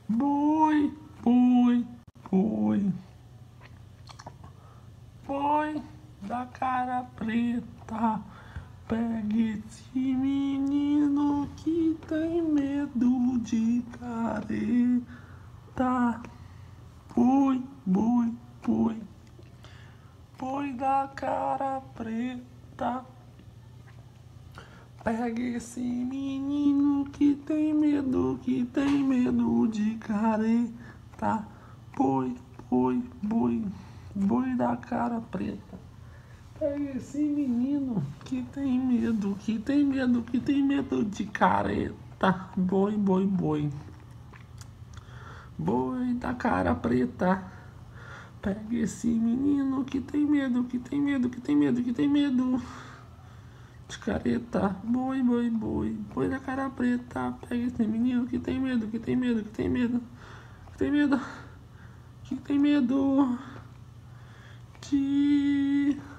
Boi, boi, boi, boi da cara preta. Pegue esse menino que tem medo de careta. Boi, boi, boi, boi da cara preta. Pegue esse menino que tem medo de careta. Boi, boi, boi, boi da cara preta. Pegue esse menino que tem medo, que tem medo de careta. Boi, boi, boi, boi da cara preta. Pegue esse menino que tem medo, que tem medo, que tem medo, que tem medo de careta. Boi, boi, boi, boi da cara preta. Pega esse menino que tem medo, que tem medo, que tem medo, que tem medo, que tem medo de